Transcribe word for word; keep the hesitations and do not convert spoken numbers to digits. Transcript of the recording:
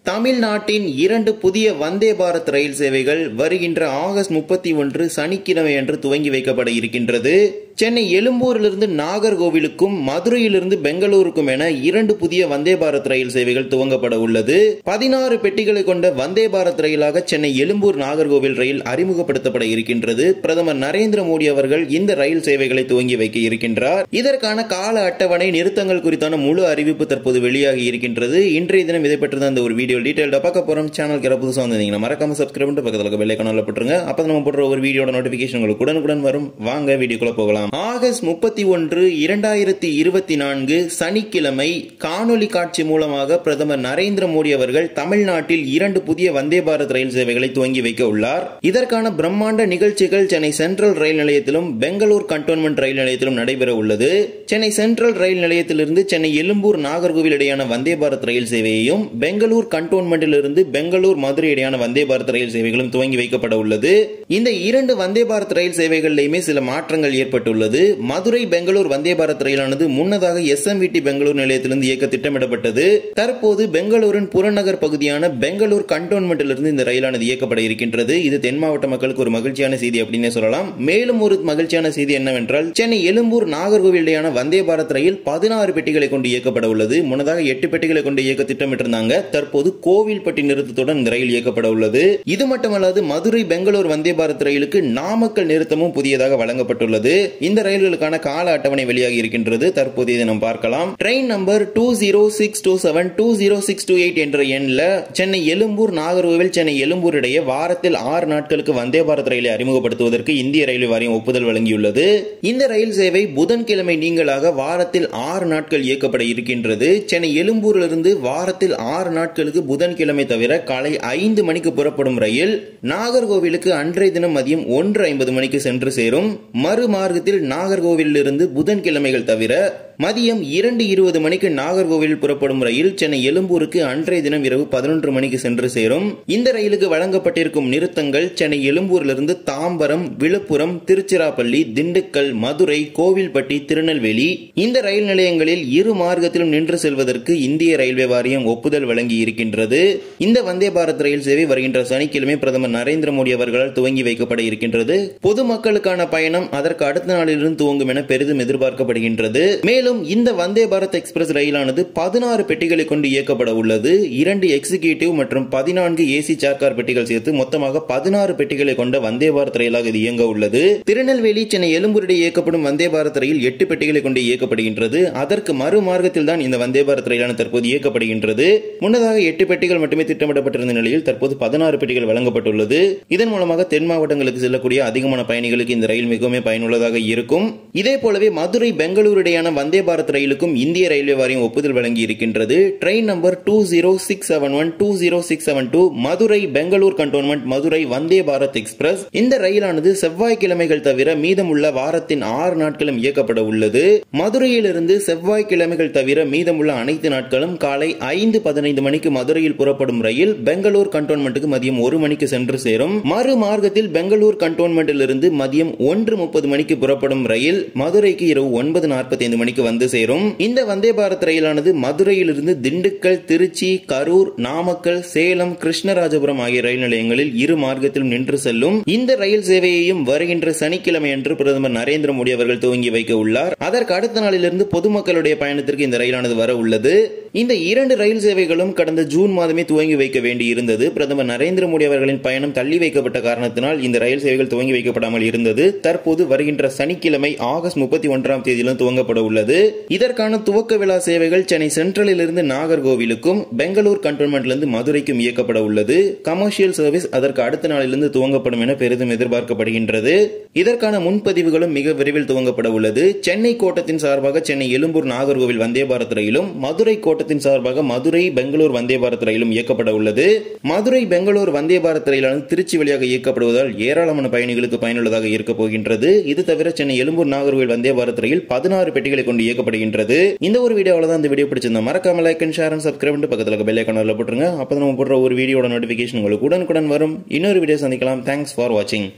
தமிழ்நாட்டின் இரண்டு புதிய வந்தே பாரத் ரயில் சேவைகள் வருகின்ற ஆகஸ்ட் முப்பத்தி ஒன்று சனிக்கிழமை அன்று துவங்கி வைக்கப்பட இருக்கின்றது. சென்னை எழும்பூரிலிருந்து நாகர்கோவிலுக்கும் மதுரையிலிருந்து பெங்களூருக்கும் என இரண்டு புதிய வந்தே பாரத் ரயில் சேவைகள் துவங்கப்பட உள்ளது. பதினாறு பெட்டிகளை கொண்ட வந்தே பாரத் ரயிலாக சென்னை எழும்பூர் நாகர்கோவில் ரயில் அறிமுகப்படுத்தப்பட இருக்கின்றது. பிரதமர் நரேந்திர மோடி அவர்கள் இந்த ரயில் சேவைகளை துவங்கி வைக்க இருக்கின்றார். இதற்கான கால அட்டவணை நிறுத்தங்கள் குறித்தான முழு அறிவிப்பு தற்போது வெளியாகி இருக்கின்றது. இன்றைய தினம் இதை பற்றி தான் இந்த ஒரு வீடியோ டீடைல்டா பார்க்க போறோம். சேனலுக்கு யாராவது புதுசா வந்தீங்கன்னா மறக்காம சப்ஸ்கிரைப் பண்ணிட்டு பக்கத்துல இருக்க பெல் ஐகானை போட்டுருங்க. அப்ப நம்ம போடுற ஒரு வீடியோட நோட்டிபிகேஷன் உங்களுக்கு உடனுக்குடன் வரும். வாங்க வீடியோக்குள்ள போகலாம். ஆகஸ்ட் முப்பத்தி ஒன்று இரண்டாயிரத்தி இருபத்தி நான்கு சனிக்கிழமை காணொலி காட்சி மூலமாக பிரதமர் நரேந்திர மோடி அவர்கள் தமிழ்நாட்டில் இரண்டு புதிய வந்தே பாரத் ரயில் சேவைகளை துவங்கி வைக்க உள்ளார். இதற்கான பிரம்மாண்ட நிகழ்ச்சிகள் சென்னை சென்ட்ரல் ரயில் நிலையத்திலும் பெங்களூர் கண்டோன்மெண்ட் ரயில் நிலையத்திலும் நடைபெற உள்ளது. சென்னை சென்ட்ரல் ரயில் நிலையத்திலிருந்து சென்னை எழும்பூர் நாகர்கோவில் இடையான வந்தே பாரத் ரயில் சேவையையும் பெங்களூர் கண்டோன்மெண்டிலிருந்து பெங்களூர் மதுரை இடையான வந்தே பாரத் ரயில் சேவைகளும் துவங்கி வைக்கப்பட உள்ளது. இந்த இரண்டு வந்தே பாரத் ரயில் சேவைகளிலுமே சில மாற்றங்கள் ஏற்பட்டுள்ளது. மதுரை பெங்களூர் வந்தே பாரத் ரயிலானது முன்னதாக S M V T Bengaluru நிலையத்திலிருந்து இயக்க திட்டமிடப்பட்டது. தற்போது பெங்களூரின் புறநகர் பகுதியான பெங்களூர் கண்டோன்மெண்டிலிருந்து இந்த ரயிலானது இயக்கப்பட இருக்கின்றது. இது தென் மாவட்ட மக்களுக்கு ஒரு மகிழ்ச்சியான செய்தி அப்படின்னே சொல்லலாம். மேலும் ஒரு மகிழ்ச்சியான செய்தி என்னவென்றால் சென்னை எழும்பூர் நாகர்கோவில் இடையான வந்தே பாரத் ரயில் பதினாறு பெட்டிகளை கொண்டு இயக்கப்பட உள்ளது. முன்னதாக எட்டு பெட்டிகளை கொண்டு இயக்க திட்டமிட்டிருந்தாங்க. தற்போது கோவில்பட்டி நிறுத்தத்துடன் இந்த ரயில் இயக்கப்பட உள்ளது. இது மட்டுமல்லாது மதுரை பெங்களூர் வந்தே பாரத் ரயிலுக்கு நாமக்கல் நிறுத்தமும் புதியதாக வழங்கப்பட்டுள்ளது. இந்த ரயில்களுக்கான கால அட்டவணை வெளியாகி இருக்கின்றது. தற்போது இதை நாம் பார்க்கலாம். Train number two zero six two seven two zero six two eight என்ற எண்ணில் சென்னை எழும்பூர் நாகர்கோவில் சென்னை எழும்பூர் இடையே வாரத்தில் ஆறு நாட்களுக்கு வந்தே பாரத் ரயிலை அறிமுகப்படுத்துவதற்கு இந்திய ரயில்வே வாரியம் ஒப்புதல் வழங்கியுள்ளது. இந்த ரயில் சேவை புதன்கிழமை நீங்களாக வாரத்தில் ஆறு நாட்கள் இயக்கப்பட இருக்கின்றது. சென்னை எழும்பூரிலிருந்து வாரத்தில் ஆறு நாட்களுக்கு புதன்கிழமை தவிர காலை ஐந்து மணிக்கு புறப்படும் ரயில் நாகர்கோவிலுக்கு அன்றைய தினம் மதியம் ஒன்று ஐம்பது மணிக்கு சென்று சேரும். மறுமார்க்கத்தில் நாகர்கோவிலில் இருந்து புதன்கிழமைகள் தவிர மதியம் இரண்டு இருபது மணிக்கு நாகர்கோவில் புறப்படும் ரயில் சென்னை எழும்பூருக்கு அன்றைய தினம் இரவு பதினொன்று மணிக்கு சென்று சேரும். இந்த ரயிலுக்கு வழங்கப்பட்டிருக்கும் நிறுத்தங்கள் சென்னை எழும்பூரிலிருந்து தாம்பரம், விழுப்புரம், திருச்சிராப்பள்ளி, திண்டுக்கல், மதுரை, கோவில்பட்டி, திருநெல்வேலி. இந்த ரயில் நிலையங்களில் இரு மார்க்கத்திலும் நின்று செல்வதற்கு இந்திய ரயில்வே வாரியம் ஒப்புதல் வழங்கி இருக்கின்றது. இந்த வந்தே பாரத் ரயில் சேவை வருகின்ற சனிக்கிழமை பிரதமர் நரேந்திர மோடி அவர்களால் துவங்கி வைக்கப்பட இருக்கின்றது. பொதுமக்களுக்கான பயணம் அதற்கு அடுத்த நாளிலிருந்து துவங்கும் என பெரிதும் எதிர்பார்க்கப்படுகின்றது. மேலும் இந்த வந்தே பாரத் எக்ஸ்பிரஸ் ரயிலானது பதினாறு பெட்டிகளை கொண்டு இயக்கப்பட உள்ளது. இரண்டு எக்ஸிகியூட்டிவ் மற்றும் பதினான்கு ஏசி சேர்கார் பெட்டிகள் சேர்த்து மொத்தமாக பதினாறு பெட்டிகளை கொண்ட வந்தே பாரத் ரயிலாக இது இயங்க உள்ளது. திருநெல்வேலி சென்னை எழும்பூரிடையே இயக்கப்படும் வந்தே பாரத் ரயில் எட்டு பெட்டிகளை கொண்டு இயக்கப்படுகின்றது. அதற்கு மறுமார்க்கத்தில் தான் இந்த வந்தே பாரத் ரயிலான தற்போது இயக்கப்படுகின்றது. முன்னதாக எட்டு பெட்டிகள் மட்டுமே திட்டமிடப்பட்டிருந்த நிலையில் தற்போது பதினாறு பெட்டிகள் வழங்கப்பட்டுள்ளது. இதன் மூலமாக தென் மாவட்டங்களுக்கு செல்லக்கூடிய அதிகமான பயணிகளுக்கு இந்த ரயில் மிகவும் பயனுள்ளதாக இருக்கும். இதே போலவே மதுரை பெங்களூர் இடையான வந்தே பாரத் ரயிலுக்கும் இந்திய ரயில்வே வாரியம் ஒப்புதல் வழங்கி இருக்கின்றது. Train number two zero six seven one two zero six seven two Madurai Bengaluru cantonment Madurai Vande Bharat express. இந்த ரயிலானது செவ்வாய்க்கிழமைகள் தவிர மீதமுள்ள வாரத்தின் ஆறு நாட்களும் இயக்கப்பட உள்ளது. மதுரையிலிருந்து செவ்வாய்க்கிழமைகள் தவிர மீதமுள்ள அனைத்து நாட்களும் காலை ஐந்து பதினைந்து மணிக்கு மதுரையில் புறப்படும் ரயில் பெங்களூர் கண்டோன்மெண்ட்டுக்கு மதியம் ஒரு மணிக்கு சென்று சேரும். மறுமார்க்கத்தில் பெங்களூர் கண்டோன்மெண்டில் இருந்து மதியம் ஒன்று முப்பது மணிக்கு புறப்படும் ரயில் மதுரைக்கு இரவு ஒன்பது நாற்பத்தி ஐந்து மணிக்கு வந்து சேரும். இந்த வந்தே பாரத் ரயிலானது மதுரையிலிருந்து திண்டுக்கல், திருச்சி, கரூர், நாமக்கல், சேலம், கிருஷ்ணராஜபுரம் ஆகிய ரயில் நிலையங்களில் இரு மார்க்கத்திலும் நின்று செல்லும். இந்த ரயில் சேவையையும் வருகின்ற சனிக்கிழமை அன்று பிரதமர் நரேந்திர மோடி அவர்கள் துவங்கி வைக்க உள்ளார். அதற்கு அடுத்த நாளிலிருந்து பொதுமக்களுடைய பயணத்திற்கு இந்த ரயிலானது வர உள்ளது. இந்த இரண்டு ரயில் சேவைகளும் கடந்த ஜூன் மாதமே துவங்கி வைக்க வேண்டி இருந்தது. பிரதமர் நரேந்திர மோடி அவர்களின் பயணம் தள்ளி வைக்கப்பட்ட காரணத்தினால் இந்த ரயில் சேவைகள் துவங்கி வைக்கப்படாமல் இருந்தது. தற்போது வருகின்ற சனிக்கிழமை ஆகஸ்ட் முப்பத்தி ஒன்றாம் தேதியிலும் துவங்கப்பட உள்ளது. இதற்கான துவக்க விழா சேவைகள் சென்னை சென்ட்ரலில் இருந்து நாகர்கோவிலுக்கும் பெங்களூர் கண்டோன்மெண்டிலிருந்து மதுரைக்கும் இயக்கப்பட உள்ளது. கமர்ஷியல் சர்வீஸ் அதற்கு அடுத்த நாளிலிருந்து துவங்கப்படும் என பெரிதும் எதிர்பார்க்கப்படுகின்றது. இதற்கான முன்பதிவுகளும் மிக விரைவில் துவங்கப்பட உள்ளது. சென்னை கோட்டத்தின் சார்பாக சென்னை எழும்பூர் நாகர்கோவில் வந்தே பாரத் ரயிலும், மதுரை கோட்டத்தின் சார்பாக மதுரை பெங்களூர் வந்தே பாரத் ரயிலும் இயக்கப்பட உள்ளது. மதுரை பெங்களூர் வந்தே பாரத் ரயிலானது திருச்சி வழியாக இயக்கப்படுவதால் ஏராளமான பயணிகளுக்கு பயனுள்ளதாக இருக்க போகின்றது. இது தவிர சென்னை எழும்பூர் நாகர்கோவில் வந்தே பாரத் ரயில் பதினாறு பெட்டிகளை கொண்டு இயக்கப்படுகின்றது. இந்த ஒரு வீடியோவில் தான் இந்த வீடியோ பிடிச்சிருந்தா மறக்காம like and share and subscribe பண்ணிட்டு பக்கத்துல இருக்க பெல் ஐகானை போட்டுருங்க. அப்பதான் நம்ம போடுற ஒரு வீடியோட நோட்டிபிகேஷன் உங்களுக்கு உடனுக்குடன் வரும். இன்னொரு வீடியோ சந்திக்கலாம். தேங்க்ஸ் ஃபார் வாட்சிங்.